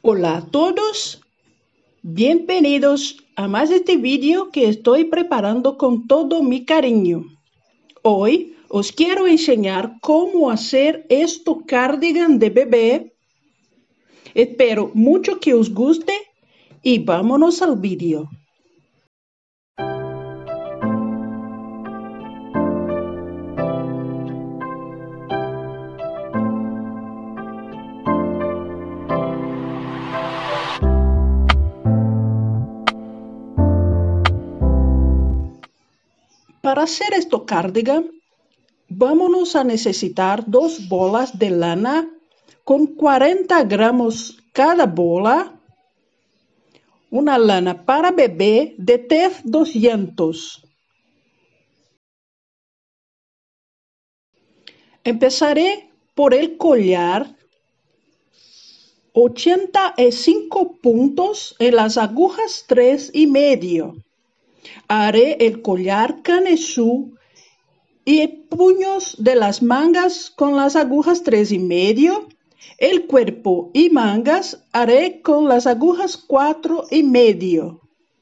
Hola a todos, bienvenidos a más de este vídeo que estoy preparando con todo mi cariño. Hoy os quiero enseñar cómo hacer este cardigan de bebé. Espero mucho que os guste y vámonos al vídeo. Para hacer este cardigan, vamos a necesitar 2 bolas de lana con 40 gramos cada bola, una lana para bebé de TEF 200. Empezaré por el collar, 85 puntos en las agujas 3,5. Haré el collar canesú y puños de las mangas con las agujas 3,5. El cuerpo y mangas haré con las agujas 4,5.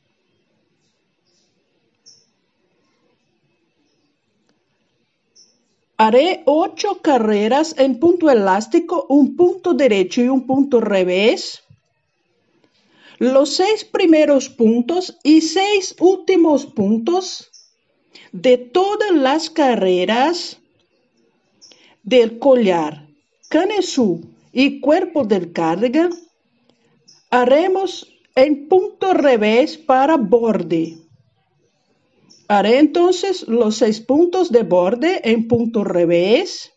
Haré 8 carreras en punto elástico, un punto derecho y un punto revés. Los 6 primeros puntos y 6 últimos puntos de todas las carreras del collar, canesú y cuerpo del cardigan haremos en punto revés para borde. Haré entonces los 6 puntos de borde en punto revés.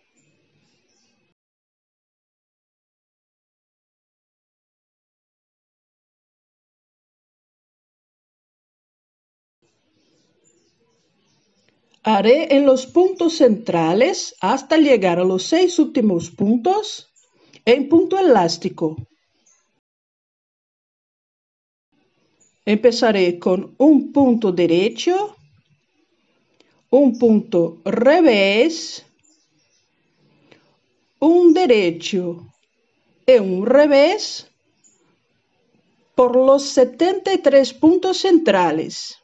Haré en los puntos centrales hasta llegar a los 6 últimos puntos en punto elástico. Empezaré con un punto derecho, un punto revés, un derecho y un revés por los 73 puntos centrales.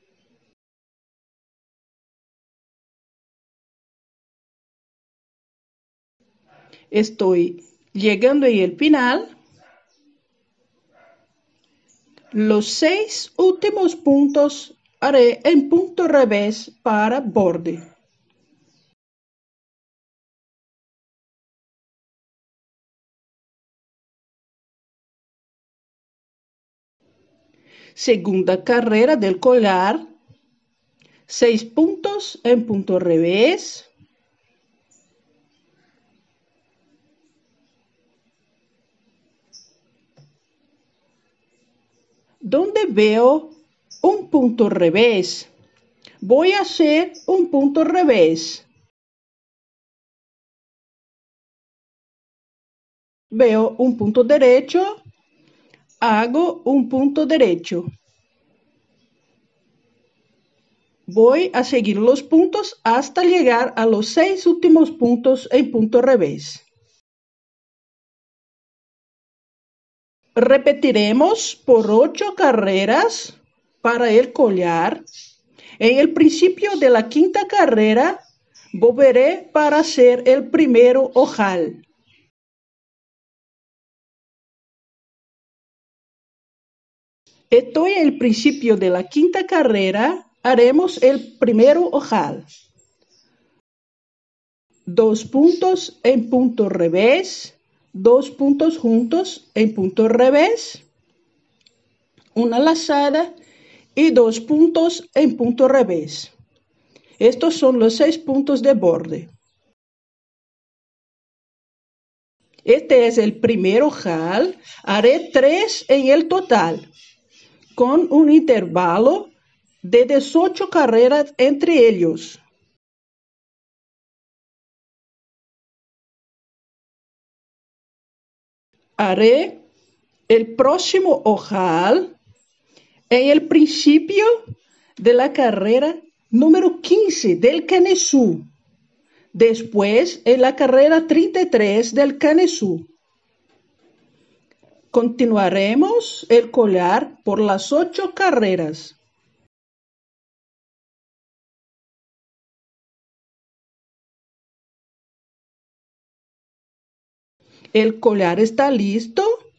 Estoy llegando ahí al final. Los 6 últimos puntos haré en punto revés para borde. Segunda carrera del collar, 6 puntos en punto revés. Donde veo un punto revés, voy a hacer un punto revés. Veo un punto derecho, hago un punto derecho. Voy a seguir los puntos hasta llegar a los 6 últimos puntos en punto revés. Repetiremos por 8 carreras para el collar. En el principio de la quinta carrera, volveré para hacer el primero ojal. Estoy en el principio de la quinta carrera, haremos el primero ojal. 2 puntos en punto revés, 2 puntos juntos en punto revés, una lazada y 2 puntos en punto revés. Estos son los 6 puntos de borde. Este es el primer ojal. Haré 3 en el total, con un intervalo de 18 carreras entre ellos. Haré el próximo ojal en el principio de la carrera número 15 del canesú. Después en la carrera 33 del canesú. Continuaremos el collar por las 8 carreras. ¿El collar está listo?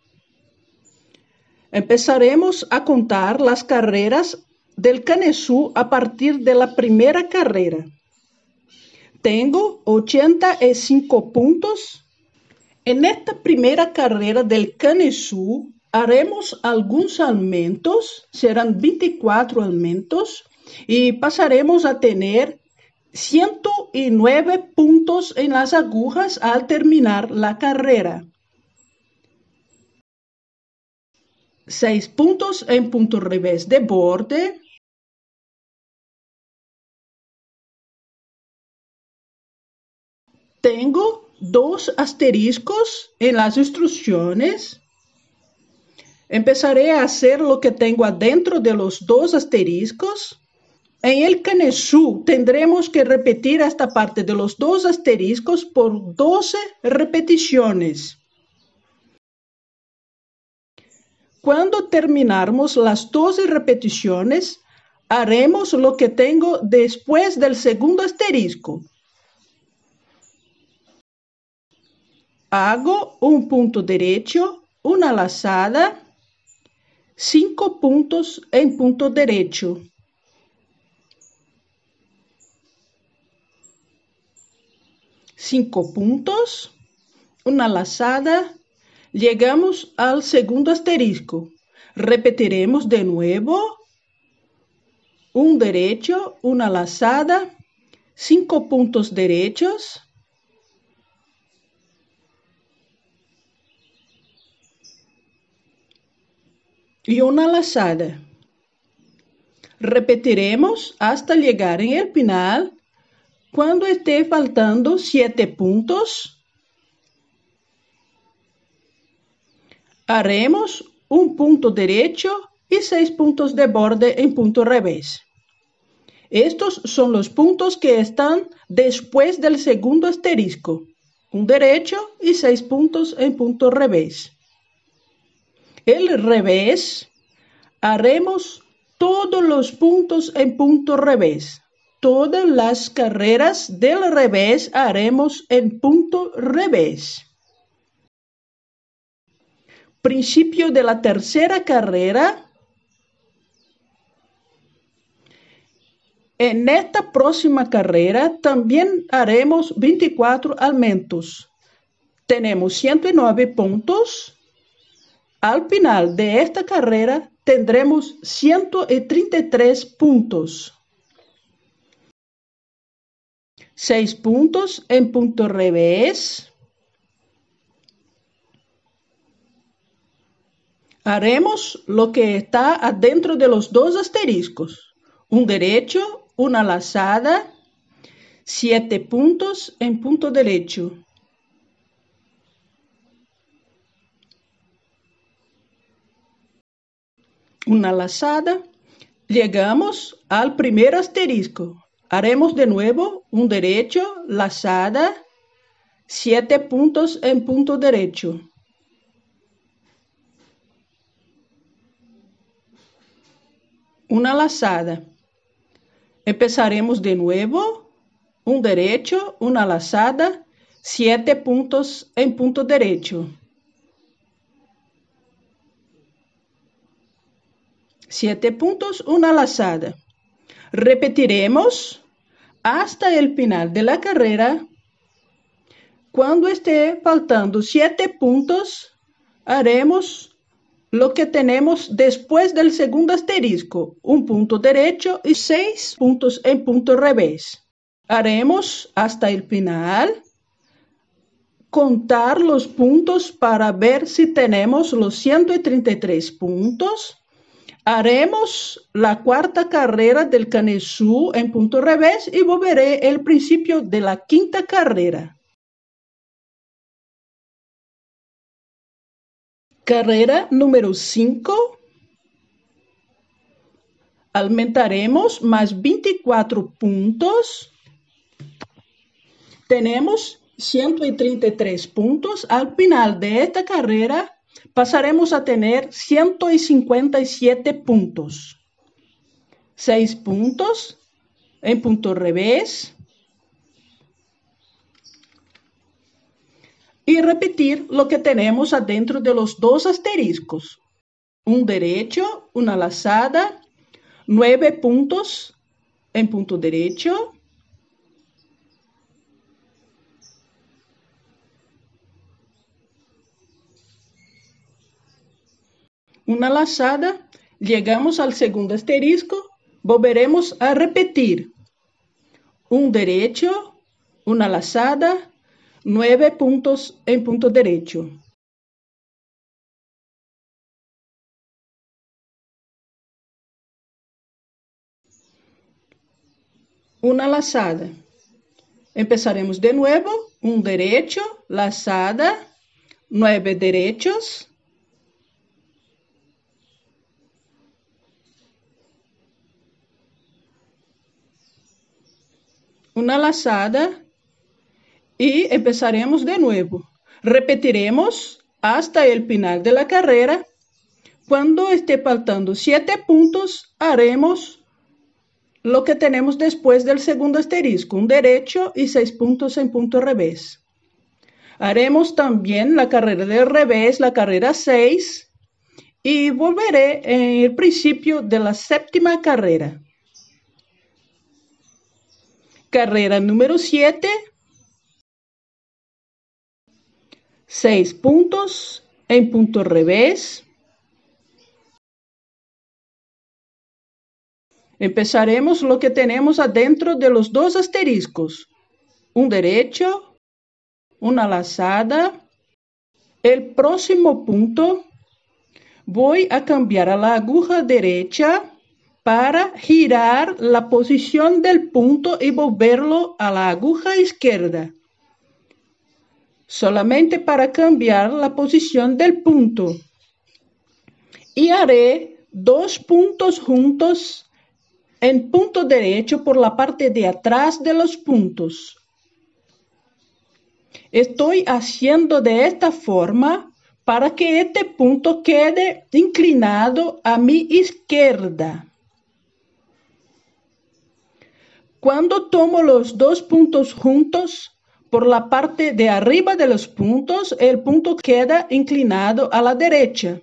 Empezaremos a contar las carreras del Canessú a partir de la primera carrera. Tengo 85 puntos. En esta primera carrera del Canessú haremos algunos aumentos, serán 24 aumentos, y pasaremos a tener 109 puntos en las agujas al terminar la carrera. 6 puntos en punto revés de borde. Tengo 2 asteriscos en las instrucciones. Empezaré a hacer lo que tengo adentro de los 2 asteriscos. En el Canessú tendremos que repetir esta parte de los 2 asteriscos por 12 repeticiones. Cuando terminarmos las 12 repeticiones, haremos lo que tengo después del segundo asterisco. Hago un punto derecho, una lazada, 5 puntos en punto derecho. Cinco puntos, una lazada, llegamos al segundo asterisco. Repetiremos de nuevo, un derecho, una lazada, 5 puntos derechos, y una lazada. Repetiremos hasta llegar en el final. Cuando esté faltando 7 puntos, haremos un punto derecho y 6 puntos de borde en punto revés. Estos son los puntos que están después del segundo asterisco. Un derecho y 6 puntos en punto revés. El revés, haremos todos los puntos en punto revés. Todas las carreras del revés haremos en punto revés. Principio de la tercera carrera. En esta próxima carrera también haremos 24 aumentos. Tenemos 109 puntos. Al final de esta carrera tendremos 133 puntos. 6 puntos en punto revés. Haremos lo que está adentro de los 2 asteriscos. Un derecho, una lazada, 7 puntos en punto derecho. Una lazada. Llegamos al primer asterisco. Haremos de nuevo un derecho, lazada, 7 puntos en punto derecho. Una lazada. Empezaremos de nuevo, un derecho, una lazada, 7 puntos en punto derecho. 7 puntos, una lazada. Repetiremos hasta el final de la carrera. Cuando esté faltando 7 puntos, haremos lo que tenemos después del segundo asterisco, un punto derecho y 6 puntos en punto revés. Haremos hasta el final, contar los puntos para ver si tenemos los 133 puntos. Haremos la cuarta carrera del Canessú en punto revés y volveré el principio de la quinta carrera. Carrera número 5. Aumentaremos más 24 puntos. Tenemos 133 puntos. Al final de esta carrera pasaremos a tener 157 puntos. 6 puntos en punto revés. Y repetir lo que tenemos adentro de los dos asteriscos. Un derecho, una lazada, 9 puntos en punto derecho. Una lazada, llegamos al segundo asterisco, volveremos a repetir. Un derecho, una lazada, 9 puntos en punto derecho. Una lazada. Empezaremos de nuevo, un derecho, lazada, 9 derechos. Una lazada y empezaremos de nuevo. Repetiremos hasta el final de la carrera. Cuando esté faltando 7 puntos, haremos lo que tenemos después del segundo asterisco, un derecho y 6 puntos en punto revés. Haremos también la carrera del revés, la carrera 6, y volveré en el principio de la séptima carrera. Carrera número 7, 6 puntos en punto revés. Empezaremos lo que tenemos adentro de los dos asteriscos. Un derecho, una lazada. El próximo punto voy a cambiar a la aguja derecha para girar la posición del punto y volverlo a la aguja izquierda. Solamente para cambiar la posición del punto. Y haré 2 puntos juntos en punto derecho por la parte de atrás de los puntos. Estoy haciendo de esta forma para que este punto quede inclinado a mi izquierda. Cuando tomo los 2 puntos juntos, por la parte de arriba de los puntos, el punto queda inclinado a la derecha.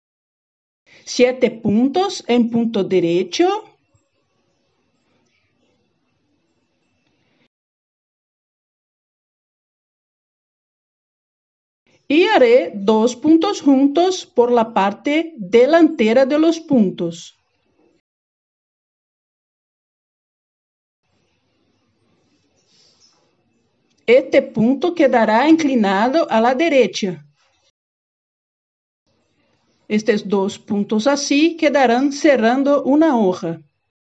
7 puntos en punto derecho. Y haré 2 puntos juntos por la parte delantera de los puntos. Este punto quedará inclinado a la derecha. Estos 2 puntos así quedarán cerrando una hoja.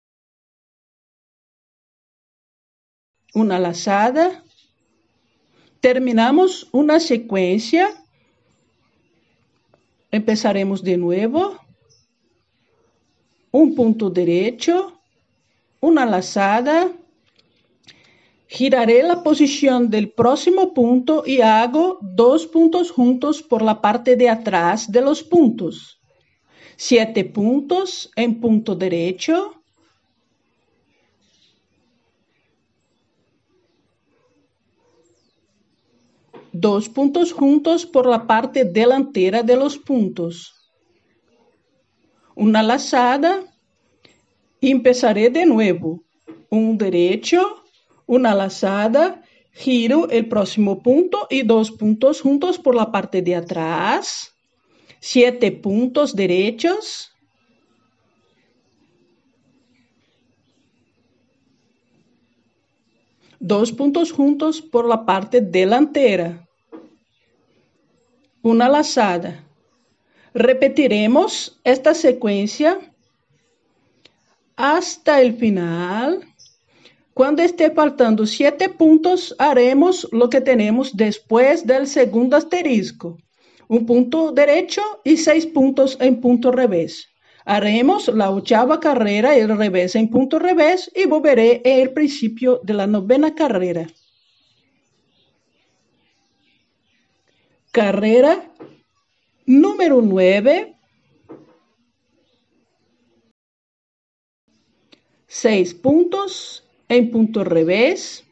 Una lazada. Terminamos una secuencia. Empezaremos de nuevo. Un punto derecho. Una lazada. Giraré la posición del próximo punto y hago 2 puntos juntos por la parte de atrás de los puntos. 7 puntos en punto derecho. Dos puntos juntos por la parte delantera de los puntos. Una lazada y empezaré de nuevo. Un derecho, una lazada, giro el próximo punto y 2 puntos juntos por la parte de atrás. 7 puntos derechos. Dos puntos juntos por la parte delantera. Una lazada. Repetiremos esta secuencia hasta el final. Cuando esté faltando 7 puntos, haremos lo que tenemos después del segundo asterisco. Un punto derecho y 6 puntos en punto revés. Haremos la 8ª carrera, el revés en punto revés, y volveré al principio de la 9ª carrera. Carrera número 9, 6 puntos en punto revés,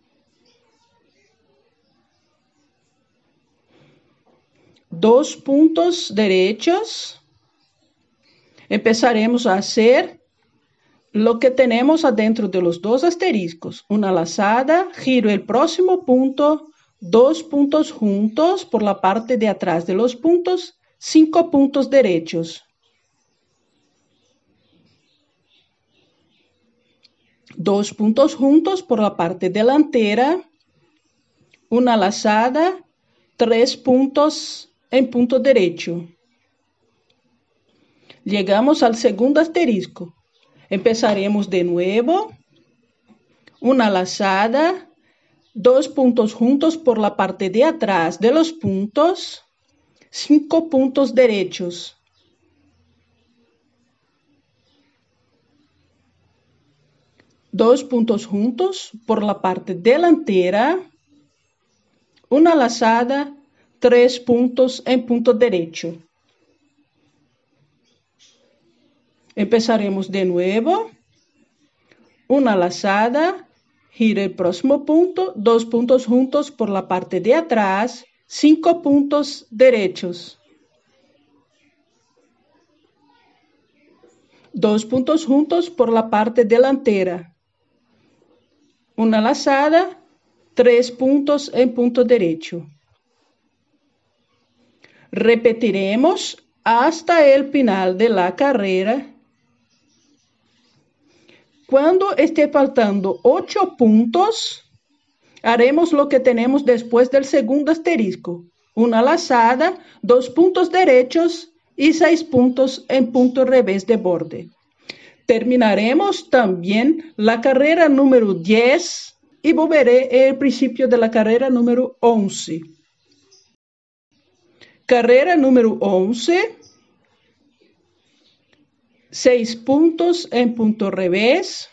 2 puntos derechos. Empezaremos a hacer lo que tenemos adentro de los dos asteriscos. Una lazada, giro el próximo punto, 2 puntos juntos por la parte de atrás de los puntos, 5 puntos derechos. 2 puntos juntos por la parte delantera, una lazada, 3 puntos en punto derecho. Llegamos al segundo asterisco. Empezaremos de nuevo, una lazada, 2 puntos juntos por la parte de atrás de los puntos, 5 puntos derechos. Dos puntos juntos por la parte delantera, una lazada, 3 puntos en punto derecho. Empezaremos de nuevo, una lazada, gira el próximo punto, 2 puntos juntos por la parte de atrás, 5 puntos derechos. 2 puntos juntos por la parte delantera. Una lazada, 3 puntos en punto derecho. Repetiremos hasta el final de la carrera. Cuando esté faltando 8 puntos, haremos lo que tenemos después del segundo asterisco. Una lazada, 2 puntos derechos y 6 puntos en punto revés de borde. Terminaremos también la carrera número 10 y volveré al principio de la carrera número 11. Carrera número 11. 6 puntos en punto revés.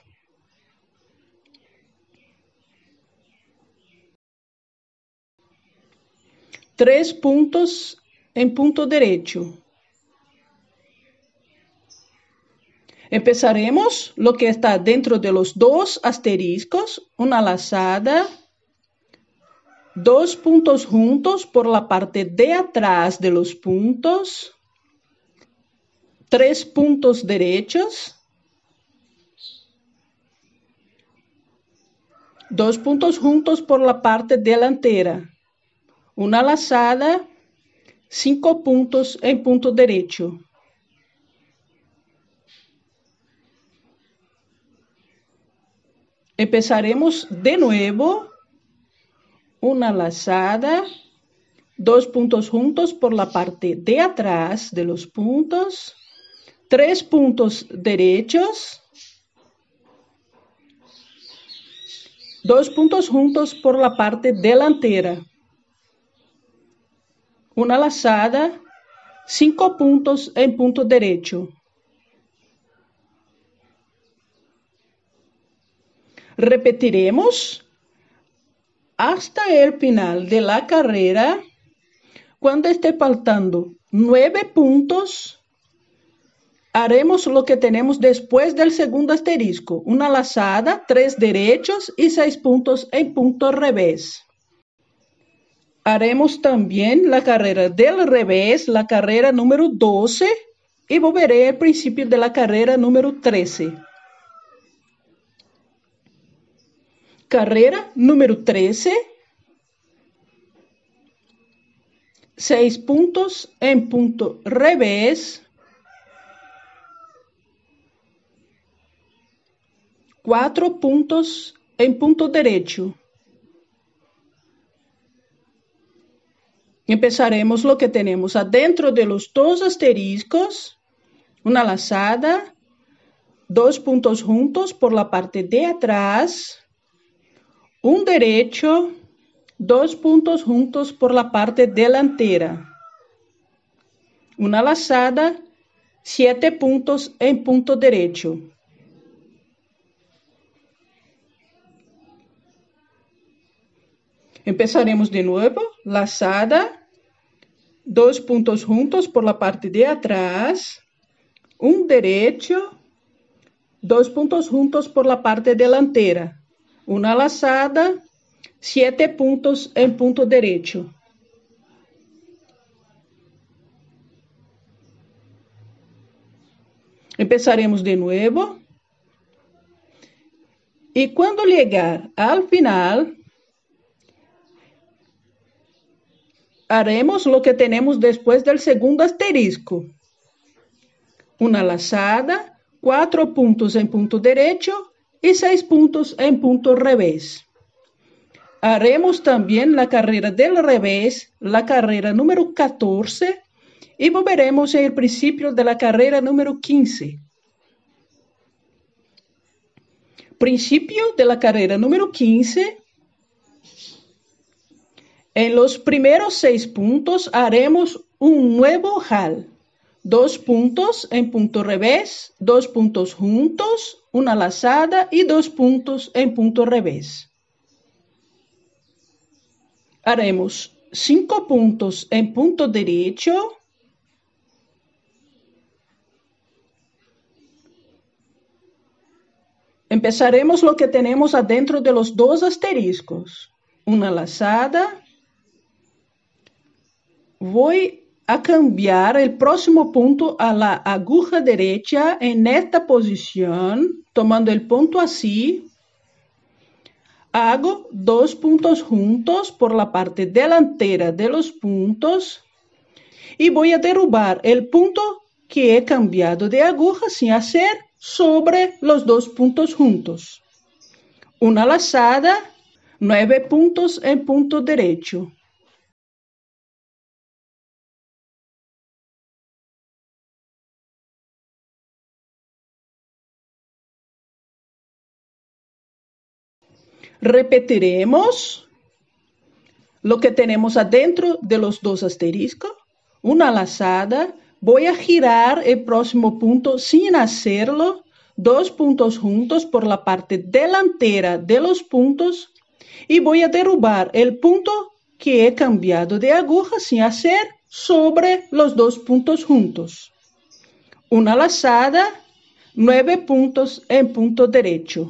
Tres puntos en punto derecho. Empezaremos lo que está dentro de los dos asteriscos, una lazada, 2 puntos juntos por la parte de atrás de los puntos, 3 puntos derechos, 2 puntos juntos por la parte delantera, una lazada, 5 puntos en punto derecho. Empezaremos de nuevo, una lazada, 2 puntos juntos por la parte de atrás de los puntos, 3 puntos derechos, 2 puntos juntos por la parte delantera, una lazada, 5 puntos en punto derecho. Repetiremos hasta el final de la carrera. Cuando esté faltando 9 puntos, haremos lo que tenemos después del segundo asterisco. Una lazada, 3 derechos y 6 puntos en punto revés. Haremos también la carrera del revés, la carrera número 12, y volveré al principio de la carrera número 13. Carrera número 13. 6 puntos en punto revés. 4 puntos en punto derecho. Empezaremos lo que tenemos adentro de los dos asteriscos, una lazada, 2 puntos juntos por la parte de atrás, un derecho, 2 puntos juntos por la parte delantera, una lazada, 7 puntos en punto derecho. Empezaremos de nuevo, lazada, 2 puntos juntos por la parte de atrás, un derecho, 2 puntos juntos por la parte delantera, una lazada, 7 puntos en punto derecho. Empezaremos de nuevo. Y cuando llegar al final, haremos lo que tenemos después del segundo asterisco. Una lazada, 4 puntos en punto derecho y 6 puntos en punto revés. Haremos también la carrera del revés, la carrera número 14, y volveremos al principio de la carrera número 15. Principio de la carrera número 15. En los primeros 6 puntos haremos un nuevo jal. 2 puntos en punto revés, 2 puntos juntos, una lazada y 2 puntos en punto revés. Haremos 5 puntos en punto derecho, empezaremos lo que tenemos adentro de los 2 asteriscos. Una lazada. Voy a cambiar el próximo punto a la aguja derecha en esta posición, tomando el punto así. Hago 2 puntos juntos por la parte delantera de los puntos y voy a derrubar el punto que he cambiado de aguja sin hacer sobre los 2 puntos juntos. Una lazada, 9 puntos en punto derecho. Repetiremos lo que tenemos adentro de los 2 asteriscos. Una lazada. Voy a girar el próximo punto sin hacerlo. 2 puntos juntos por la parte delantera de los puntos. Y voy a derrubar el punto que he cambiado de aguja sin hacer sobre los 2 puntos juntos. Una lazada. 9 puntos en punto derecho.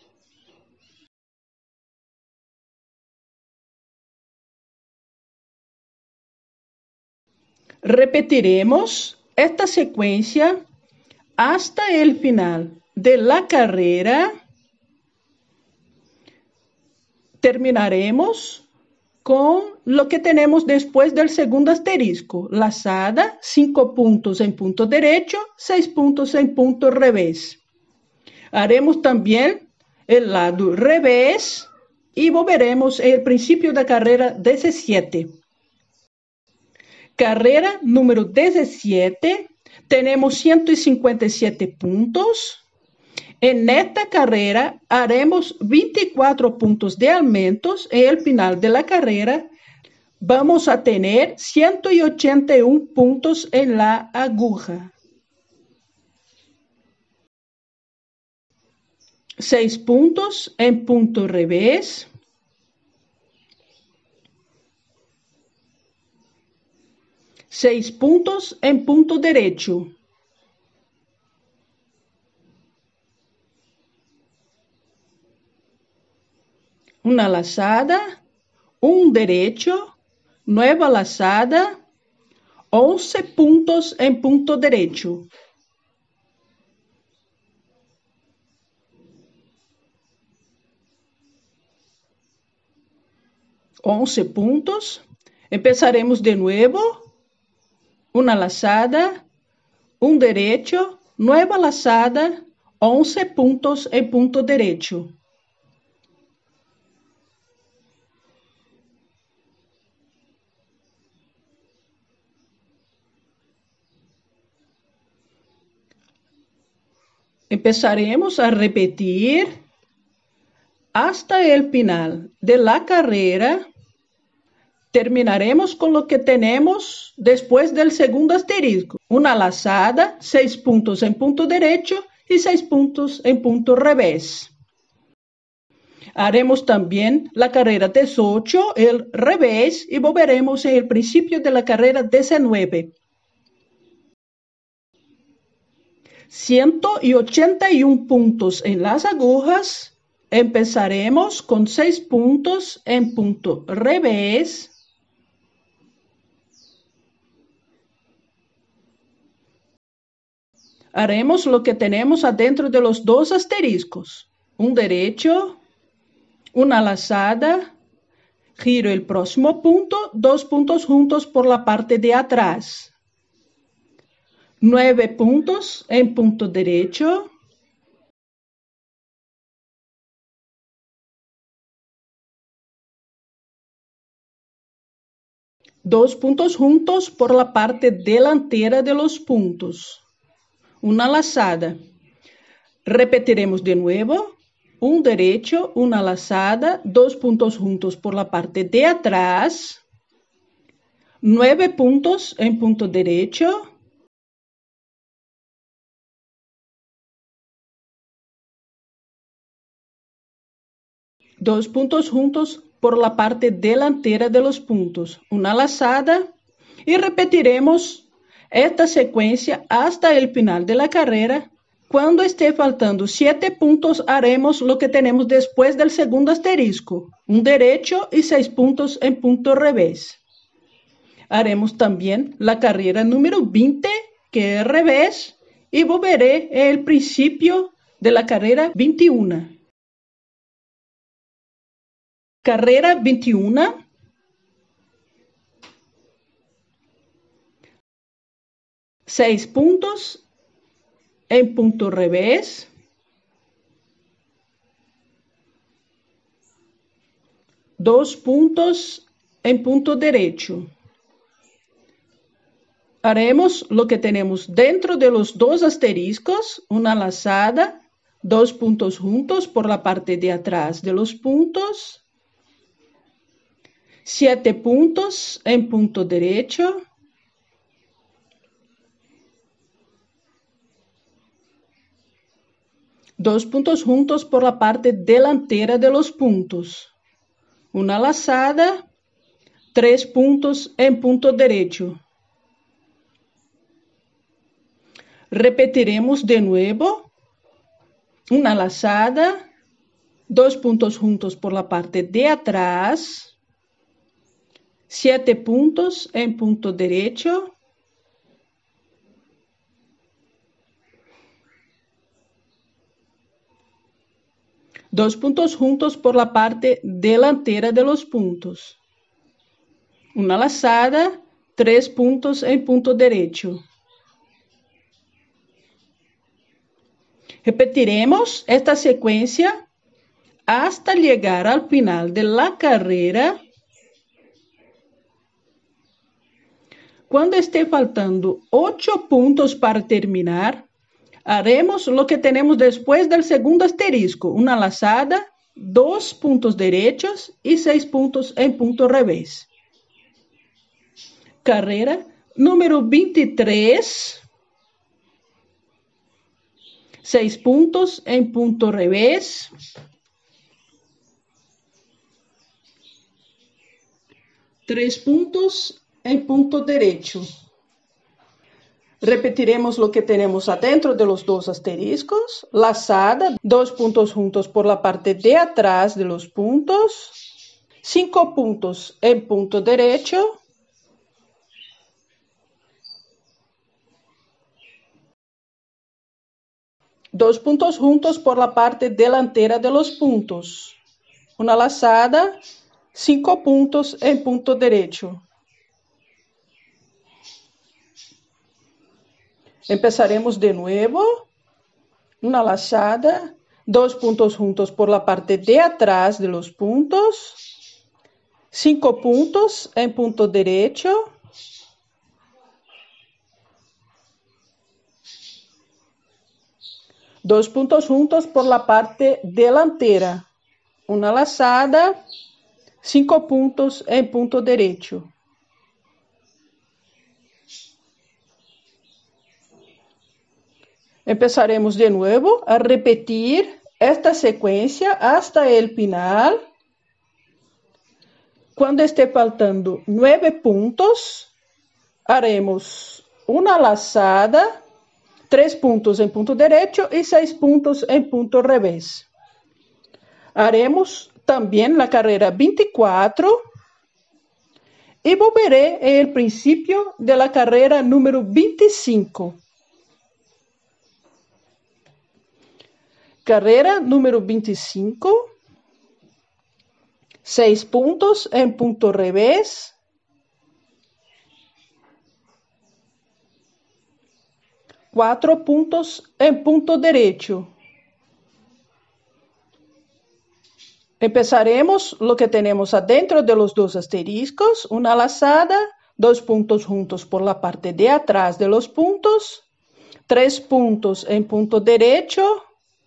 Repetiremos esta secuencia hasta el final de la carrera. Terminaremos con lo que tenemos después del segundo asterisco. Lazada, 5 puntos en punto derecho, 6 puntos en punto revés. Haremos también el lado revés y volveremos al principio de la carrera 17. Carrera número 17, tenemos 157 puntos. En esta carrera haremos 24 puntos de aumentos. En el final de la carrera vamos a tener 181 puntos en la aguja. 6 puntos en punto revés. 6 puntos en punto derecho. Una lazada, un derecho, nueva lazada, 11 puntos en punto derecho. Once puntos. Empezaremos de nuevo. Una lazada, un derecho, nueva lazada, 11 puntos en punto derecho. Empezaremos a repetir hasta el final de la carrera. Terminaremos con lo que tenemos después del segundo asterisco. Una lazada, 6 puntos en punto derecho y 6 puntos en punto revés. Haremos también la carrera 18, el revés, y volveremos en el principio de la carrera 19. 181 puntos en las agujas. Empezaremos con 6 puntos en punto revés. Haremos lo que tenemos adentro de los dos asteriscos. Un derecho, una lazada, giro el próximo punto, 2 puntos juntos por la parte de atrás. 9 puntos en punto derecho. Dos puntos juntos por la parte delantera de los puntos. Una lazada. Repetiremos de nuevo. Un derecho, una lazada, 2 puntos juntos por la parte de atrás. 9 puntos en punto derecho. Dos puntos juntos por la parte delantera de los puntos. Una lazada. Y repetiremos esta secuencia hasta el final de la carrera. Cuando esté faltando 7 puntos, haremos lo que tenemos después del segundo asterisco. Un derecho y 6 puntos en punto revés. Haremos también la carrera número 20, que es revés, y volveré al principio de la carrera 21. Carrera 21. Seis puntos en punto revés. Dos puntos en punto derecho. Haremos lo que tenemos dentro de los dos asteriscos, una lazada, 2 puntos juntos por la parte de atrás de los puntos, 7 puntos en punto derecho, dos puntos juntos por la parte delantera de los puntos, una lazada, 3 puntos en punto derecho. Repetiremos de nuevo, una lazada, 2 puntos juntos por la parte de atrás, 7 puntos en punto derecho, dos puntos juntos por la parte delantera de los puntos, una lazada, 3 puntos en punto derecho. Repetiremos esta secuencia hasta llegar al final de la carrera. Cuando esté faltando 8 puntos para terminar, haremos lo que tenemos después del segundo asterisco, una lazada, 2 puntos derechos y 6 puntos en punto revés. Carrera número 23. 6 puntos en punto revés. Tres puntos en punto derecho. Repetiremos lo que tenemos adentro de los dos asteriscos. Lazada, 2 puntos juntos por la parte de atrás de los puntos. 5 puntos en punto derecho. Dos puntos juntos por la parte delantera de los puntos. Una lazada, 5 puntos en punto derecho. Empezaremos de nuevo. Una lazada, 2 puntos juntos por la parte de atrás de los puntos. 5 puntos en punto derecho. Dos puntos juntos por la parte delantera. Una lazada, 5 puntos en punto derecho. Empezaremos de nuevo a repetir esta secuencia hasta el final. Cuando esté faltando 9 puntos, haremos una lazada, 3 puntos en punto derecho y 6 puntos en punto revés. Haremos también la carrera 24 y volveré en el principio de la carrera número 25. Carrera número 25, 6 puntos en punto revés, 4 puntos en punto derecho. Empezaremos lo que tenemos adentro de los dos asteriscos, una lazada, 2 puntos juntos por la parte de atrás de los puntos, 3 puntos en punto derecho,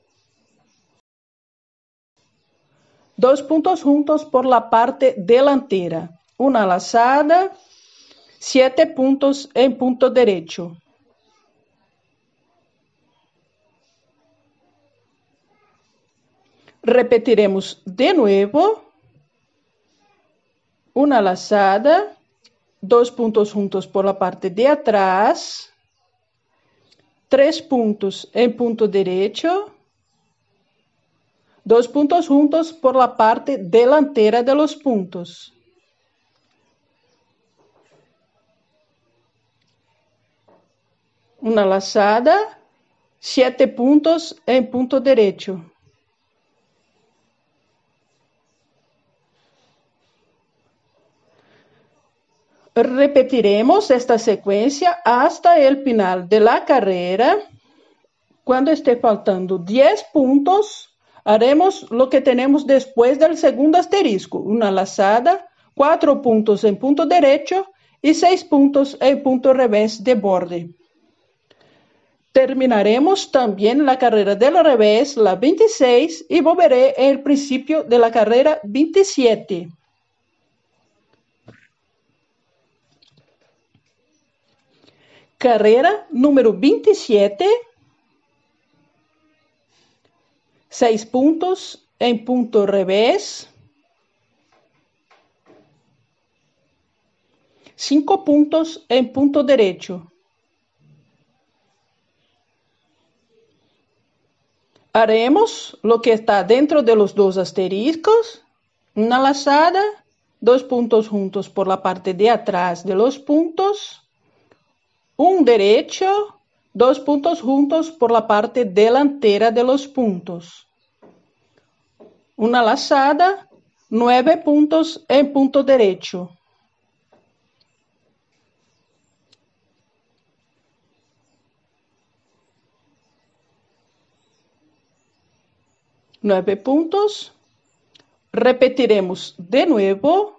2 puntos juntos por la parte delantera, una lazada, 7 puntos en punto derecho. Repetiremos de nuevo, una lazada, 2 puntos juntos por la parte de atrás, 3 puntos en punto derecho, 2 puntos juntos por la parte delantera de los puntos. Una lazada, 7 puntos en punto derecho. Repetiremos esta secuencia hasta el final de la carrera. Cuando esté faltando 10 puntos, haremos lo que tenemos después del segundo asterisco, una lazada, 4 puntos en punto derecho y 6 puntos en punto revés de borde. Terminaremos también la carrera del revés, la 26, y volveré al principio de la carrera 27. Carrera número 27, 6 puntos en punto revés, 5 puntos en punto derecho. Haremos lo que está dentro de los dos asteriscos, una lazada, 2 puntos juntos por la parte de atrás de los puntos, un derecho, 2 puntos juntos por la parte delantera de los puntos. Una lazada, 9 puntos en punto derecho. Nueve puntos. Repetiremos de nuevo.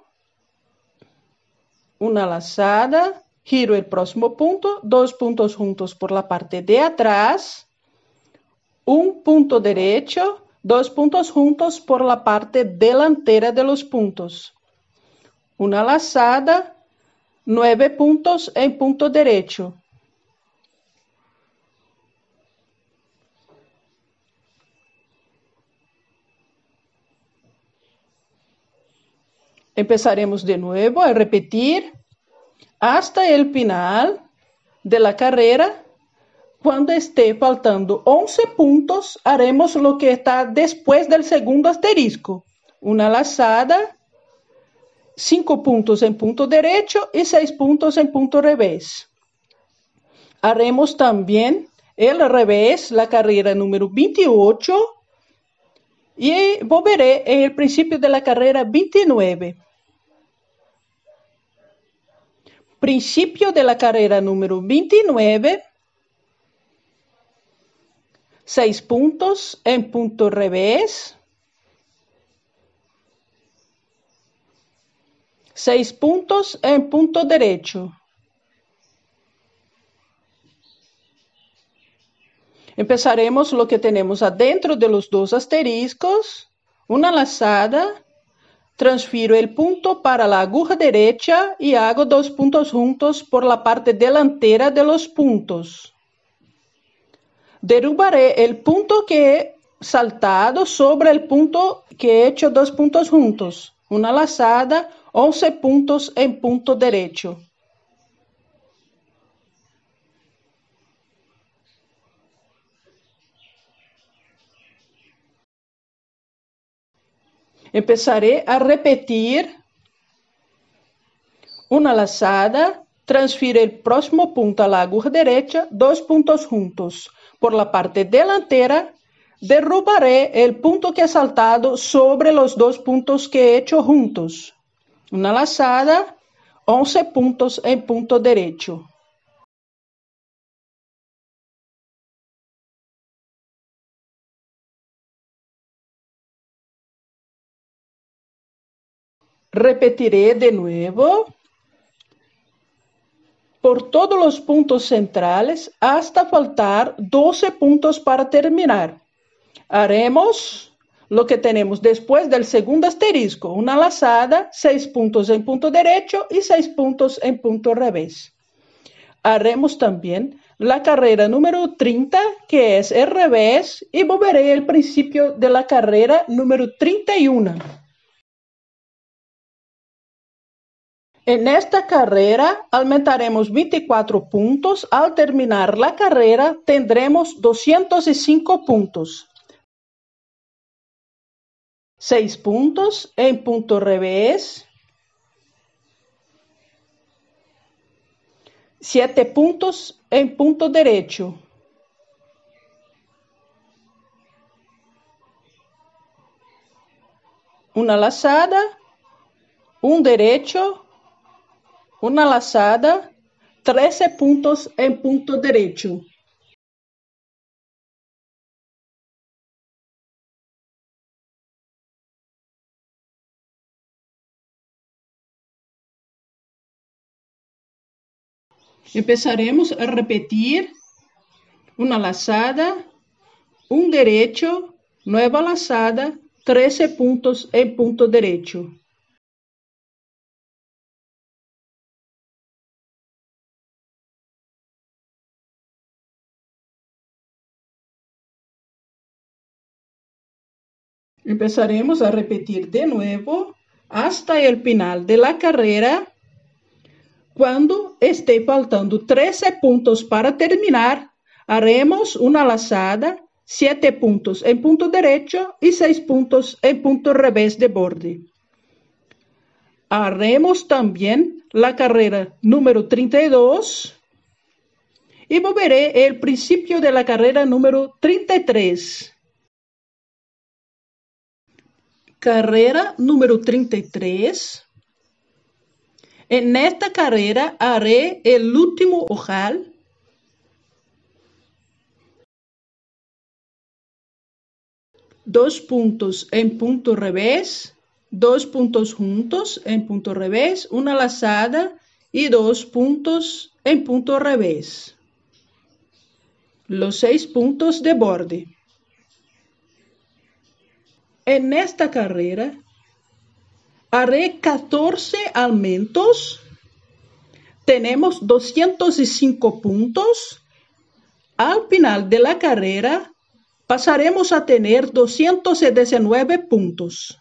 Una lazada. Giro el próximo punto, 2 puntos juntos por la parte de atrás, un punto derecho, 2 puntos juntos por la parte delantera de los puntos. Una lazada, 9 puntos en punto derecho. Empezaremos de nuevo a repetir hasta el final de la carrera. Cuando esté faltando 11 puntos, haremos lo que está después del segundo asterisco. Una lazada, 5 puntos en punto derecho y 6 puntos en punto revés. Haremos también el revés, la carrera número 28, y volveré en el principio de la carrera 29. Principio de la carrera número 29, 6 puntos en punto revés, 6 puntos en punto derecho. Empezaremos lo que tenemos adentro de los dos asteriscos, una lazada, transfiero el punto para la aguja derecha y hago 2 puntos juntos por la parte delantera de los puntos. Derrubaré el punto que saltado sobre el punto que he hecho 2 puntos juntos. Una lazada, 11 puntos en punto derecho. Empezaré a repetir una lazada, transfiere el próximo punto a la aguja derecha, 2 puntos juntos. Por la parte delantera, derrubaré el punto que he saltado sobre los 2 puntos que he hecho juntos. Una lazada, 11 puntos en punto derecho. Repetiré de nuevo por todos los puntos centrales hasta faltar 12 puntos para terminar. Haremos lo que tenemos después del segundo asterisco, una lazada, 6 puntos en punto derecho y 6 puntos en punto revés. Haremos también la carrera número 30, que es el revés, y volveré al principio de la carrera número 31. En esta carrera aumentaremos 24 puntos. Al terminar la carrera tendremos 205 puntos. 6 puntos en punto revés. 7 puntos en punto derecho. Una lazada, un derecho, una lazada, 13 puntos en punto derecho. Empezaremos a repetir una lazada, un derecho, nueva lazada, 13 puntos en punto derecho. Empezaremos a repetir de nuevo hasta el final de la carrera. Cuando esté faltando 13 puntos para terminar, haremos una lazada, 7 puntos en punto derecho y 6 puntos en punto revés de borde. Haremos también la carrera número 32 y volveré al principio de la carrera número 33. Carrera número 33. En esta carrera haré el último ojal. Dos puntos en punto revés, 2 puntos juntos en punto revés, una lazada y 2 puntos en punto revés. Los 6 puntos de borde. En esta carrera haré 14 aumentos. Tenemos 205 puntos. Al final de la carrera pasaremos a tener 219 puntos.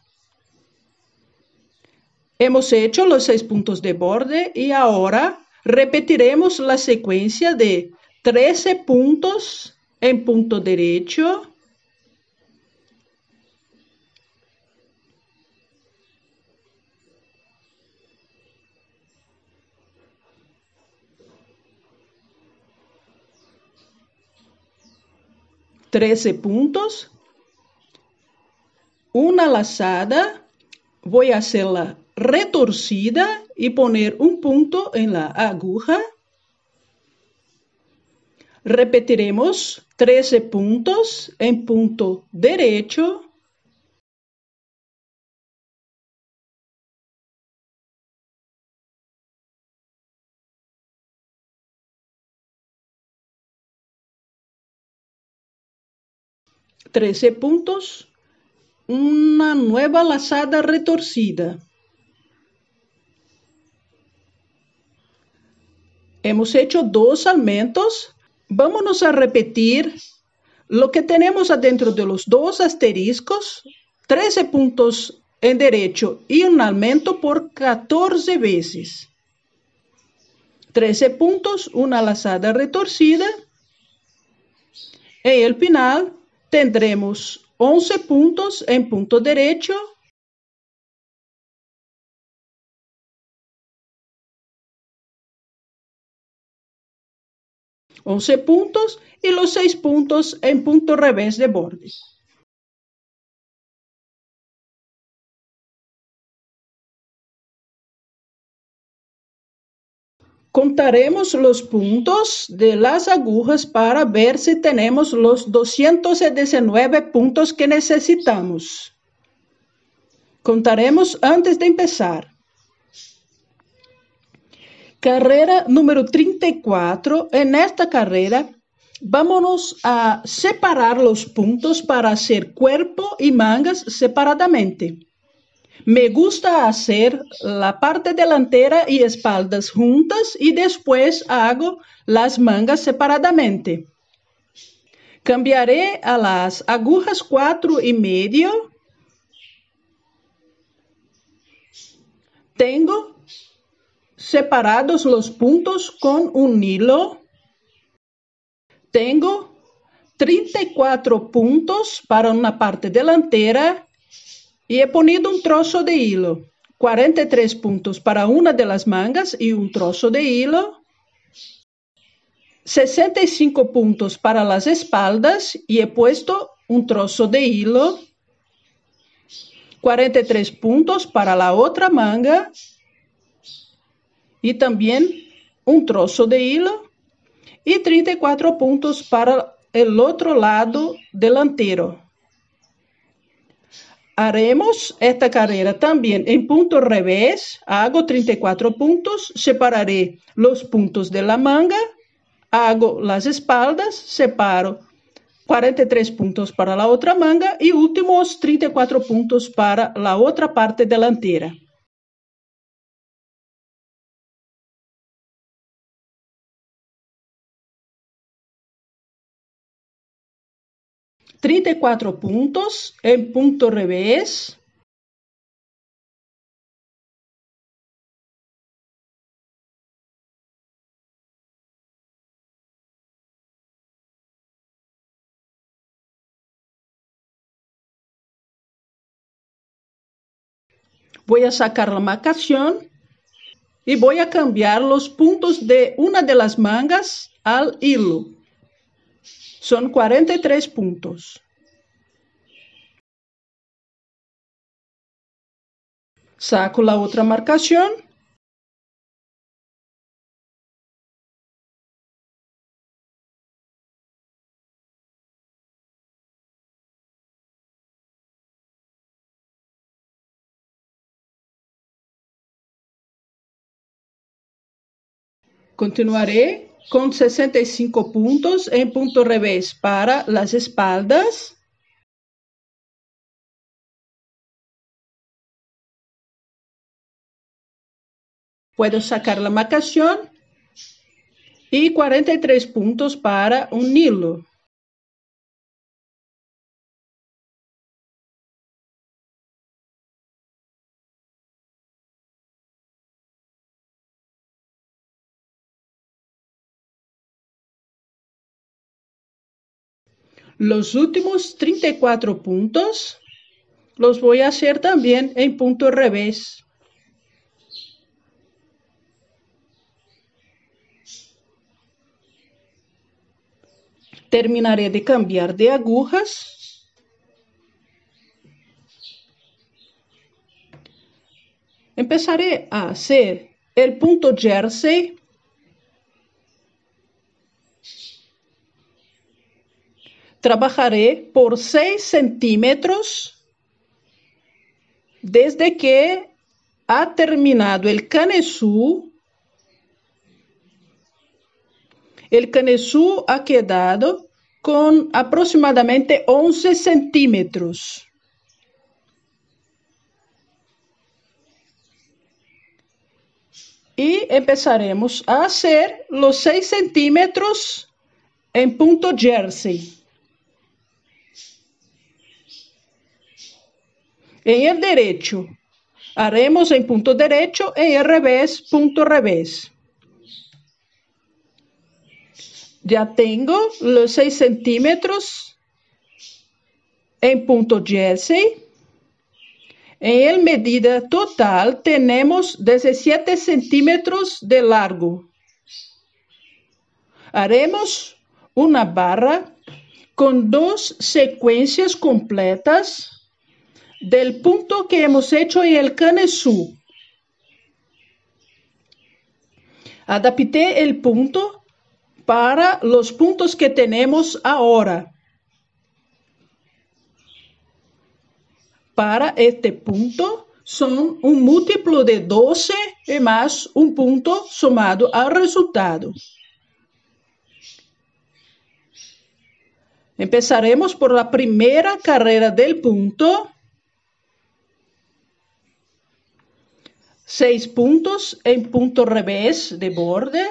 Hemos hecho los 6 puntos de borde y ahora repetiremos la secuencia de 13 puntos en punto derecho, 13 puntos, una lazada, voy a hacerla retorcida y poner un punto en la aguja. Repetiremos 13 puntos en punto derecho, trece puntos, una nueva lazada retorcida. Hemos hecho 2 aumentos. Vámonos a repetir lo que tenemos adentro de los dos asteriscos, 13 puntos en derecho y un aumento por 14 veces. 13 puntos, una lazada retorcida. En el final tendremos 11 puntos en punto derecho, 11 puntos y los 6 puntos en punto revés de borde. Contaremos los puntos de las agujas para ver si tenemos los 219 puntos que necesitamos. Contaremos antes de empezar. Carrera número 34. En esta carrera vámonos a separar los puntos para hacer cuerpo y mangas separadamente. Me gusta hacer la parte delantera y espaldas juntas y después hago las mangas separadamente. Cambiaré a las agujas 4,5. Tengo separados los puntos con un hilo. Tengo 34 puntos para una parte delantera y he ponido un trozo de hilo. 43 puntos para una de las mangas y un trozo de hilo. 65 puntos para las espaldas y he puesto un trozo de hilo. 43 puntos para la otra manga y también un trozo de hilo. Y 34 puntos para el otro lado delantero. Haremos esta carrera también en punto revés. Hago 34 puntos, separaré los puntos de la manga, hago las espaldas, separo 43 puntos para la otra manga y últimos 34 puntos para la otra parte delantera. ...34 puntos en punto revés. Voy a sacar la marcación y voy a cambiar los puntos de una de las mangas al hilo. Son 43 puntos. Saco la otra marcación. Continuaré con 65 puntos en punto revés para las espaldas. Puedo sacar la marcación y 43 puntos para un hilo. Los últimos 34 puntos los voy a hacer también en punto revés. Terminaré de cambiar de agujas. Empezaré a hacer el punto jersey. Trabajaré por 6 centímetros desde que ha terminado el canesú. El canesú ha quedado con aproximadamente 11 centímetros. Y empezaremos a hacer los 6 centímetros en punto jersey. En el derecho, haremos en punto derecho, en el revés, punto revés. Ya tengo los 6 centímetros en punto jersey. En el medida total tenemos 17 centímetros de largo. Haremos una barra con 2 secuencias completas del punto que hemos hecho en el canesú. Adapté el punto para los puntos que tenemos ahora. Para este punto son un múltiplo de 12 y más un punto sumado al resultado. Empezaremos por la primera carrera del punto. 6 puntos en punto revés de borde.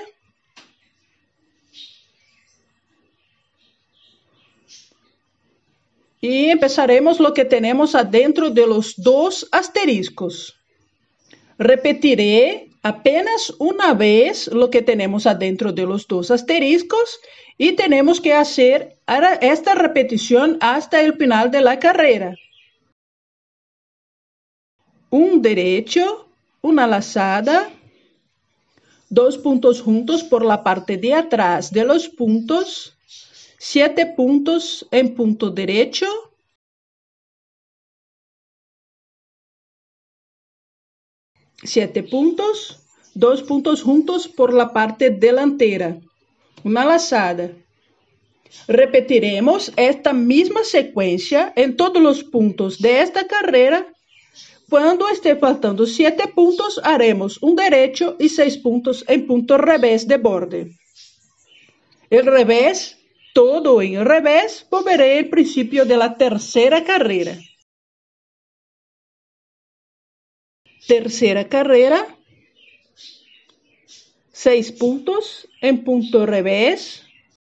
Y empezaremos lo que tenemos adentro de los 2 asteriscos. Repetiré apenas una vez lo que tenemos adentro de los 2 asteriscos y tenemos que hacer esta repetición hasta el final de la carrera. Un derecho, una lazada, 2 puntos juntos por la parte de atrás de los puntos, 7 puntos en punto derecho, 7 puntos, 2 puntos juntos por la parte delantera, una lazada. Repetiremos esta misma secuencia en todos los puntos de esta carrera. Cuando esté faltando 7 puntos, haremos un derecho y 6 puntos en punto revés de borde. El revés, todo en el revés, volveré al principio de la tercera carrera. Tercera carrera, 6 puntos en punto revés,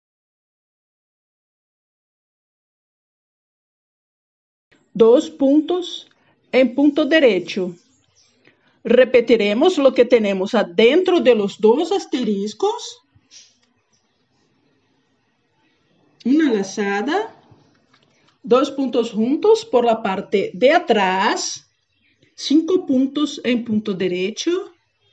dos puntos en punto derecho. Repetiremos lo que tenemos adentro de los 2 asteriscos. Una lazada, 2 puntos juntos por la parte de atrás, 5 puntos en punto derecho,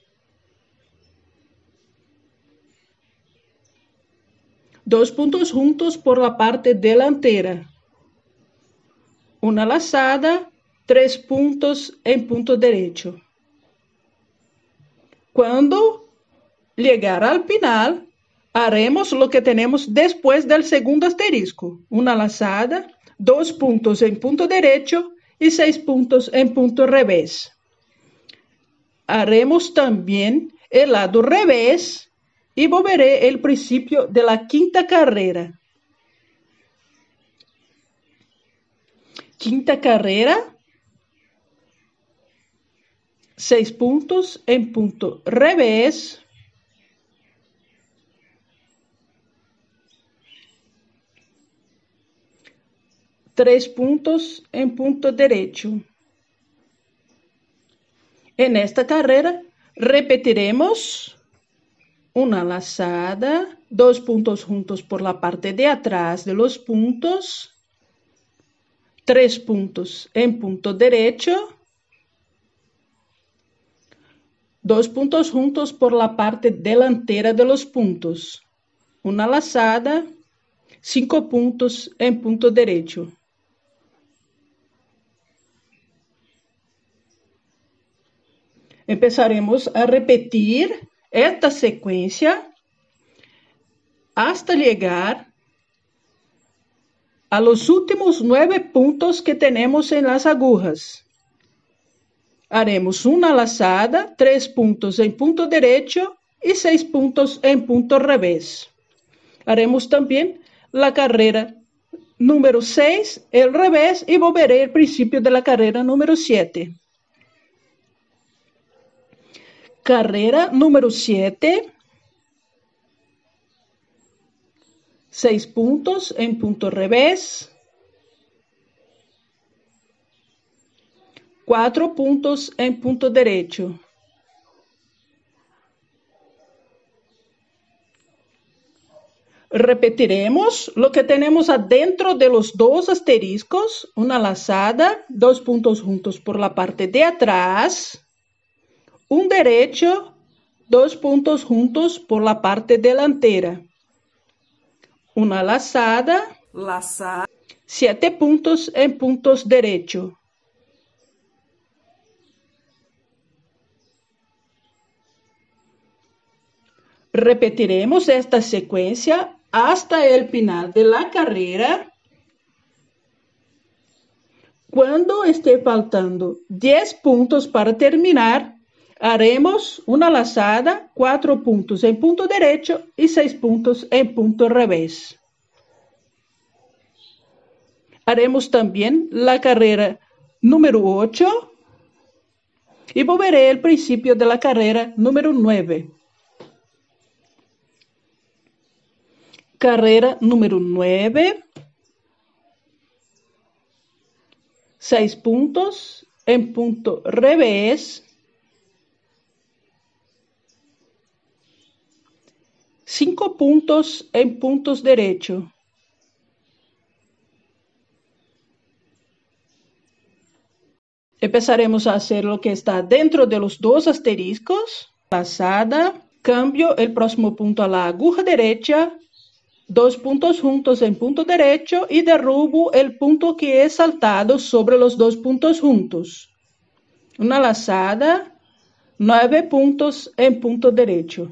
2 puntos juntos por la parte delantera, una lazada, 3 puntos en punto derecho. Cuando llegar al final, haremos lo que tenemos después del segundo asterisco, una lazada, 2 puntos en punto derecho y 6 puntos en punto revés. Haremos también el lado revés y volveré al principio de la quinta carrera. Quinta carrera, 6 puntos en punto revés, tres puntos en punto derecho. En esta carrera repetiremos una lazada, 2 puntos juntos por la parte de atrás de los puntos, 3 puntos en punto derecho, 2 puntos juntos por la parte delantera de los puntos, una lazada, 5 puntos en punto derecho. Empezaremos a repetir esta secuencia hasta llegar a los últimos 9 puntos que tenemos en las agujas. Haremos una lazada, 3 puntos en punto derecho y 6 puntos en punto revés. Haremos también la carrera número 6, el revés, y volveré al principio de la carrera número 7. Carrera número 7, 6 puntos en punto revés, 4 puntos en punto derecho. Repetiremos lo que tenemos adentro de los dos asteriscos, una lazada, 2 puntos juntos por la parte de atrás, un derecho, 2 puntos juntos por la parte delantera, una lazada, 7 puntos en puntos derecho. Repetiremos esta secuencia hasta el final de la carrera. Cuando esté faltando 10 puntos para terminar, haremos una lazada, 4 puntos en punto derecho y 6 puntos en punto revés. Haremos también la carrera número 8 y volveré al principio de la carrera número 9. Carrera número 9, 6 puntos en punto revés, 5 puntos en puntos derecho. Empezaremos a hacer lo que está dentro de los dos asteriscos, lazada, cambio el próximo punto a la aguja derecha, 2 puntos juntos en punto derecho y derrubo el punto que he saltado sobre los 2 puntos juntos. Una lazada, 9 puntos en punto derecho.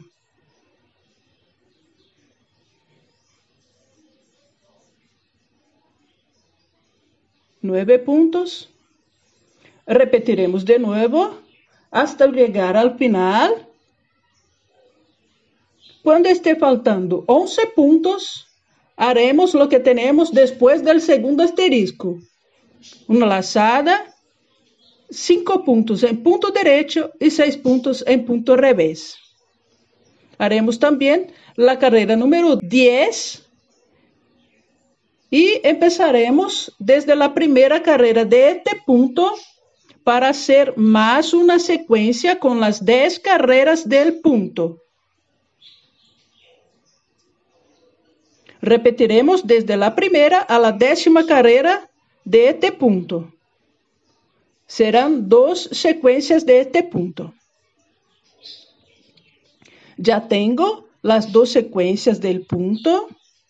Nueve puntos. Repetiremos de nuevo hasta llegar al final. Cuando esté faltando 11 puntos, haremos lo que tenemos después del segundo asterisco. Una lazada, 5 puntos en punto derecho y 6 puntos en punto revés. Haremos también la carrera número 10 y empezaremos desde la primera carrera de este punto para hacer más una secuencia con las 10 carreras del punto. Repetiremos desde la primera a la 10ª carrera de este punto. Serán 2 secuencias de este punto. Ya tengo las 2 secuencias del punto.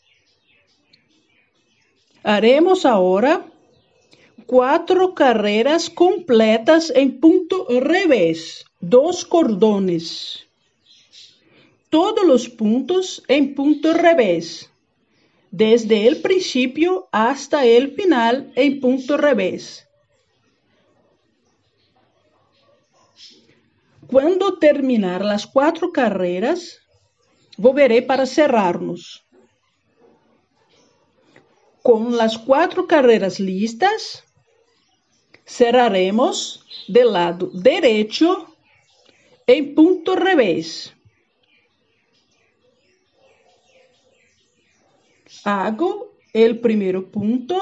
Haremos ahora 4 carreras completas en punto revés, 2 cordones. Todos los puntos en punto revés. Desde el principio hasta el final en punto revés. Cuando terminar las 4 carreras, volveré para cerrarnos. Con las 4 carreras listas, cerraremos del lado derecho en punto revés. Hago el primer punto,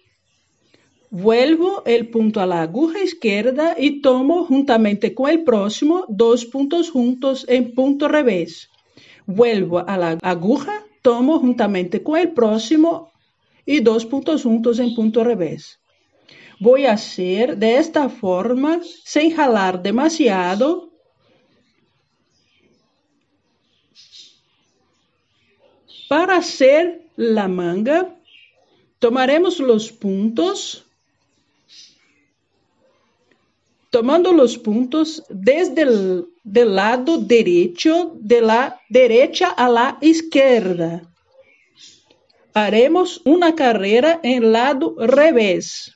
vuelvo el punto a la aguja izquierda y tomo juntamente con el próximo 2 puntos juntos en punto revés. Vuelvo a la aguja, tomo juntamente con el próximo y 2 puntos juntos en punto revés. Voy a hacer de esta forma sin jalar demasiado. Para hacer la manga, tomaremos los puntos, tomando los puntos desde el lado derecho, de la derecha a la izquierda. Haremos una carrera en lado revés.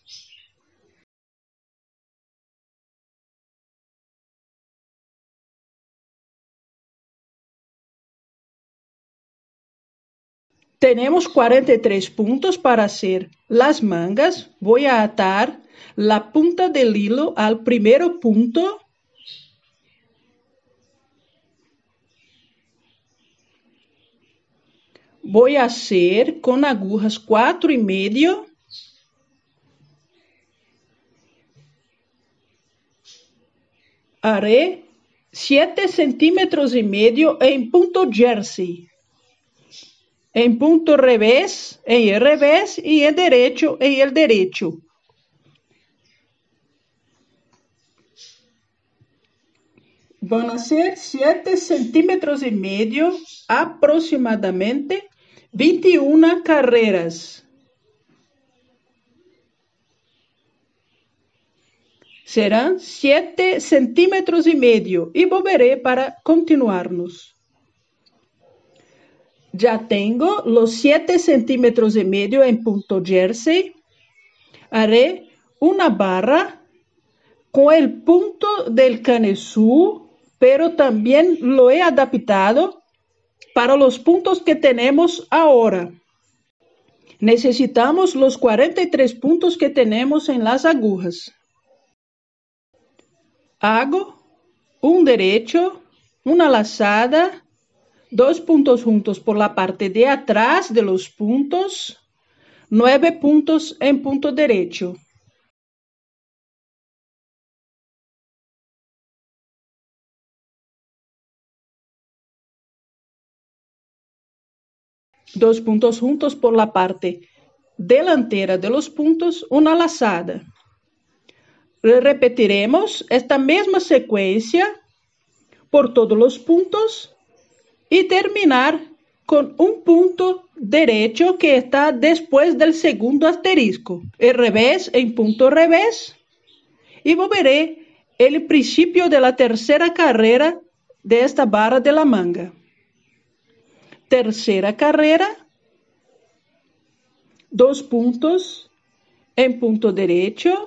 Tenemos 43 puntos para hacer las mangas. Voy a atar la punta del hilo al primer punto. Voy a hacer con agujas 4,5. Haré 7 centímetros y medio en punto jersey, en punto revés, en el revés y en derecho, en el derecho. Van a ser 7 centímetros y medio, aproximadamente 21 carreras. Serán 7 centímetros y medio y volveré para continuarnos. Ya tengo los 7 centímetros y medio en punto jersey. Haré una barra con el punto del canesú, pero también lo he adaptado para los puntos que tenemos ahora. Necesitamos los 43 puntos que tenemos en las agujas. Hago un derecho, una lazada, 2 puntos juntos por la parte de atrás de los puntos, 9 puntos en punto derecho. Dos puntos juntos por la parte delantera de los puntos, una lazada. Repetiremos esta misma secuencia por todos los puntos y terminar con un punto derecho que está después del segundo asterisco. El revés en punto revés y volveré el principio de la tercera carrera de esta barra de la manga. Tercera carrera, 2 puntos en punto derecho.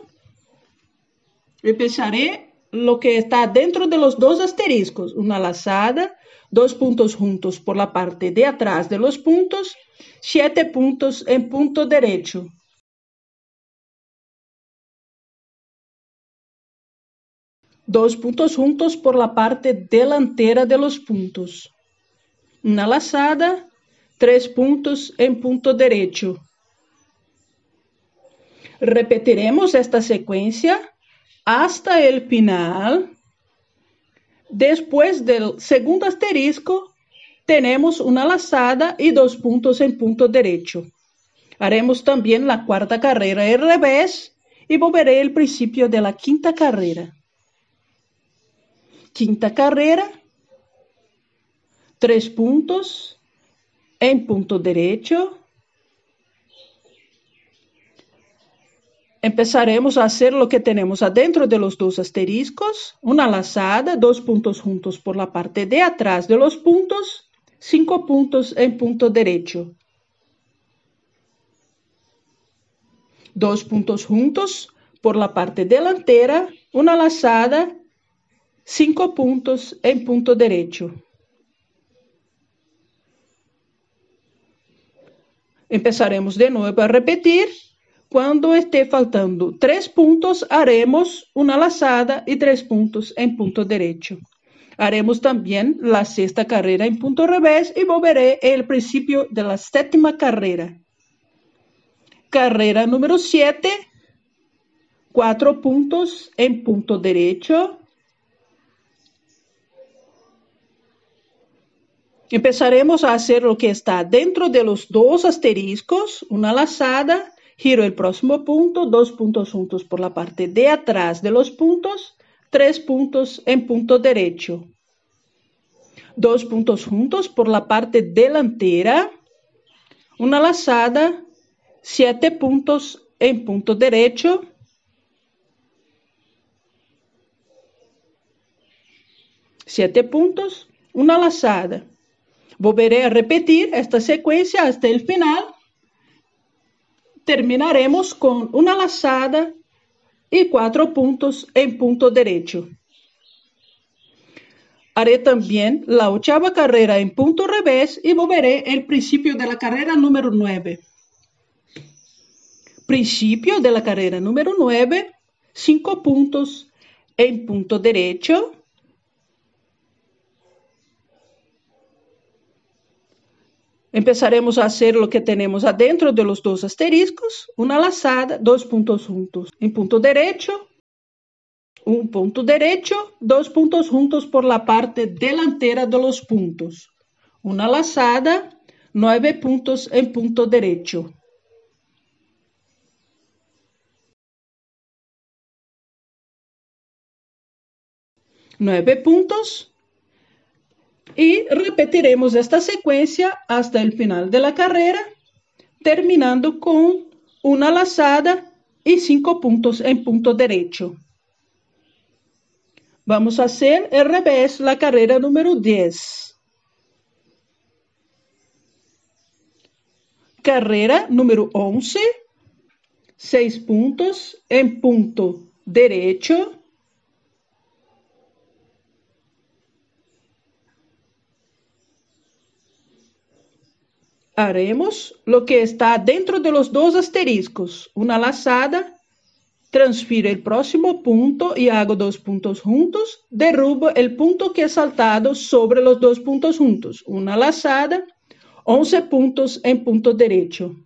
Empezaré lo que está dentro de los 2 asteriscos, una lazada, 2 puntos juntos por la parte de atrás de los puntos, 7 puntos en punto derecho. Dos puntos juntos por la parte delantera de los puntos. Una lazada, 3 puntos en punto derecho. Repetiremos esta secuencia hasta el final. Después del segundo asterisco, tenemos una lazada y 2 puntos en punto derecho. Haremos también la cuarta carrera al revés y volveré al principio de la quinta carrera. Quinta carrera, 3 puntos en punto derecho. Empezaremos a hacer lo que tenemos adentro de los 2 asteriscos, una lazada, 2 puntos juntos por la parte de atrás de los puntos, 5 puntos en punto derecho. 2 puntos juntos por la parte delantera, una lazada, 5 puntos en punto derecho. Empezaremos de nuevo a repetir. Cuando esté faltando 3 puntos, haremos una lazada y 3 puntos en punto derecho. Haremos también la sexta carrera en punto revés y volveré al principio de la séptima carrera. Carrera número 7, 4 puntos en punto derecho. Empezaremos a hacer lo que está dentro de los 2 asteriscos, una lazada. Giro el próximo punto, 2 puntos juntos por la parte de atrás de los puntos, 3 puntos en punto derecho. 2 puntos juntos por la parte delantera, una lazada, 7 puntos en punto derecho. Siete puntos, una lazada. Volveré a repetir esta secuencia hasta el final. Terminaremos con una lazada y 4 puntos en punto derecho. Haré también la 8ª carrera en punto revés y volveré al principio de la carrera número 9. Principio de la carrera número 9, 5 puntos en punto derecho. Empezaremos a hacer lo que tenemos adentro de los 2 asteriscos, una lazada, 2 puntos juntos en punto derecho, un punto derecho, dos puntos juntos por la parte delantera de los puntos. Una lazada, 9 puntos en punto derecho. Nueve puntos. Y repetiremos esta secuencia hasta el final de la carrera, terminando con una lazada y 5 puntos en punto derecho. Vamos a hacer el revés, la carrera número 10. Carrera número 11, 6 puntos en punto derecho. Haremos lo que está dentro de los dos asteriscos, una lazada, transfiero el próximo punto y hago 2 puntos juntos, derrubo el punto que he saltado sobre los 2 puntos juntos, una lazada, 11 puntos en punto derecho.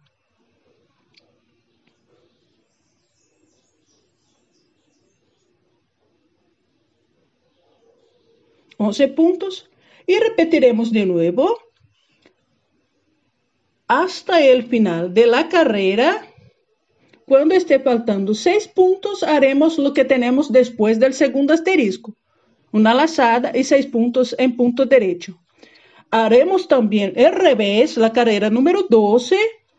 Puntos y repetiremos de nuevo hasta el final de la carrera. Cuando esté faltando 6 puntos, haremos lo que tenemos después del segundo asterisco, una lazada y 6 puntos en punto derecho. Haremos también el revés, la carrera número 12.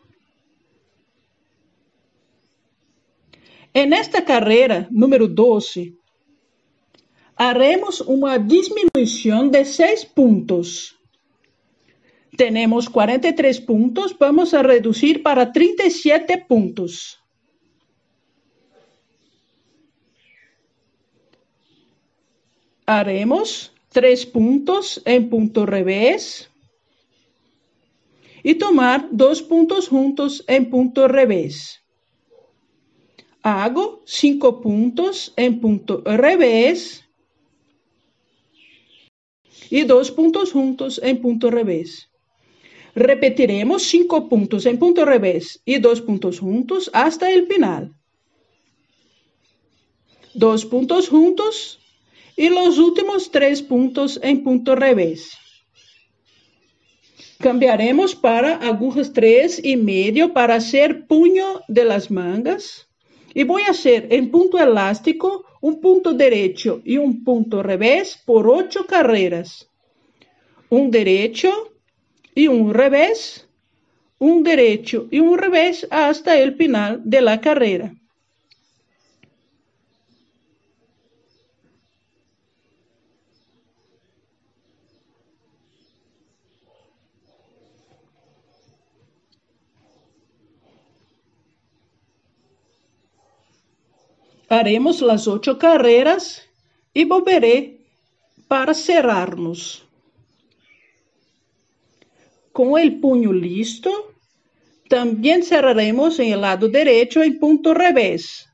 En esta carrera número 12, haremos una disminución de 6 puntos. Tenemos 43 puntos, vamos a reducir para 37 puntos. Haremos 3 puntos en punto revés y tomar 2 puntos juntos en punto revés. Hago 5 puntos en punto revés y 2 puntos juntos en punto revés. Repetiremos 5 puntos en punto revés y 2 puntos juntos hasta el final. 2 puntos juntos y los últimos 3 puntos en punto revés. Cambiaremos para agujas 3,5 para hacer puño de las mangas. Y voy a hacer en punto elástico un punto derecho y un punto revés por 8 carreras. Un derecho y un revés, un derecho y un revés hasta el final de la carrera. Haremos las 8 carreras y volveré para cerrarnos. Con el puño listo, también cerraremos en el lado derecho en punto revés,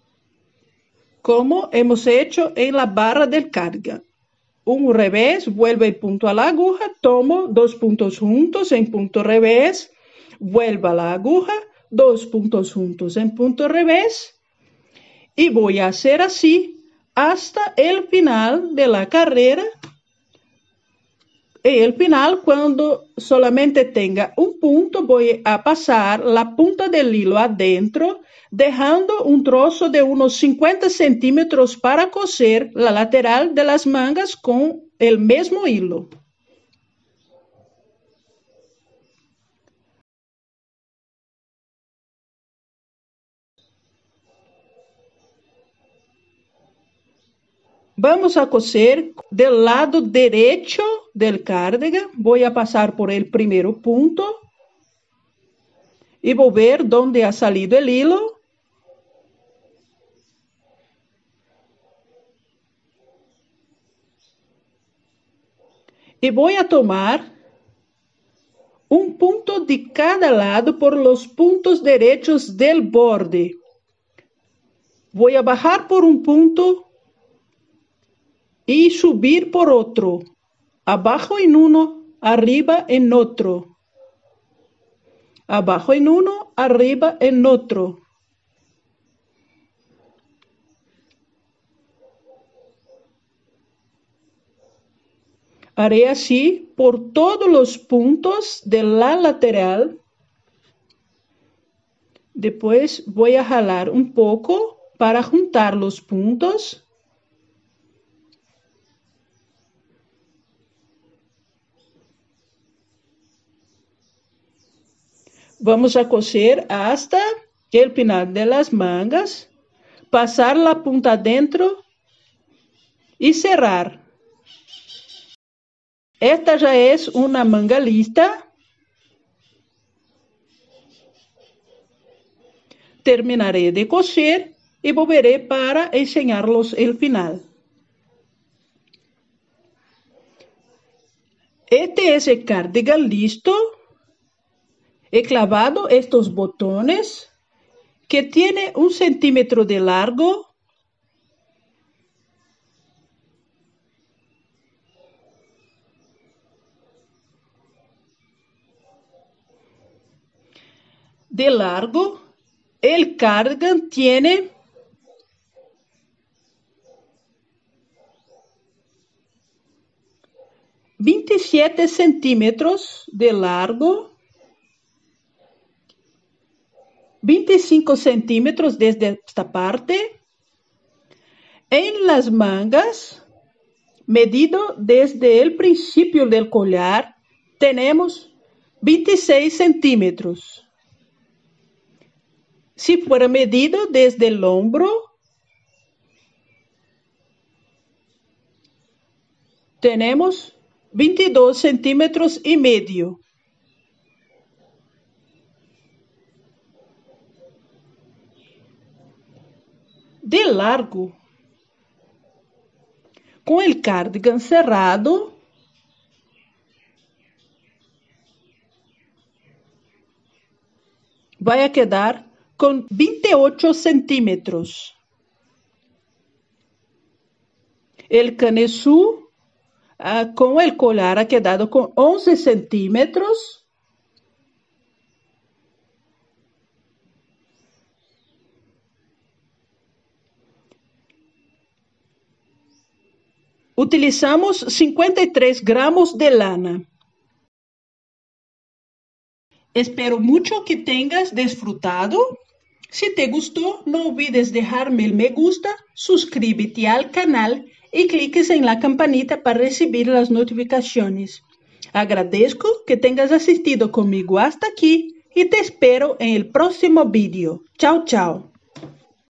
como hemos hecho en la barra del carga. Un revés, vuelvo el punto a la aguja, tomo 2 puntos juntos en punto revés, vuelvo a la aguja, 2 puntos juntos en punto revés, y voy a hacer así hasta el final de la carrera. En el final, cuando solamente tenga un punto, voy a pasar la punta del hilo adentro, dejando un trozo de unos 50 centímetros para coser la lateral de las mangas con el mismo hilo. Vamos a coser del lado derecho del cardigan. Voy a pasar por el primer punto y volver donde ha salido el hilo. Y voy a tomar un punto de cada lado por los puntos derechos del borde. Voy a bajar por un punto y subir por otro. Abajo en uno, arriba en otro. Abajo en uno, arriba en otro. Haré así por todos los puntos de la lateral. Después voy a jalar un poco para juntar los puntos. Vamos a coser hasta el final de las mangas, pasar la punta adentro y cerrar. Esta ya es una manga lista. Terminaré de coser y volveré para enseñarlos el final. Este es el cardigan listo. He clavado estos botones que tiene 1 centímetro de largo. El cardigan tiene 27 centímetros de largo, 25 centímetros desde esta parte. En las mangas, medido desde el principio del collar, tenemos 26 centímetros. Si fuera medido desde el hombro, tenemos 22 centímetros y medio. De largo. Con el cardigan cerrado, va a quedar con 28 centímetros. El canesú con el collar ha quedado con 11 centímetros. Utilizamos 53 gramos de lana. Espero mucho que tengas disfrutado. Si te gustó, no olvides dejarme el me gusta, suscríbete al canal y cliques en la campanita para recibir las notificaciones. Agradezco que tengas asistido conmigo hasta aquí y te espero en el próximo vídeo. Chao, chao.